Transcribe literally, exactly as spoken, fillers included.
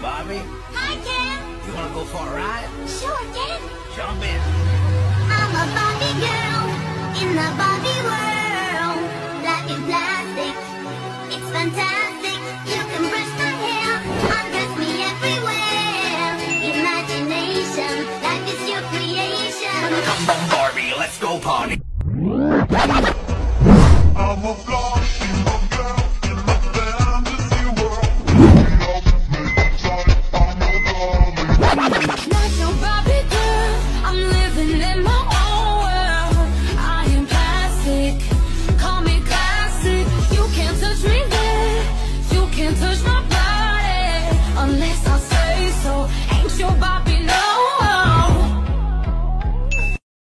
Barbie. Hi, Ken. You wanna go for a ride? Sure, Ken. Jump in. I'm a Barbie girl in the Barbie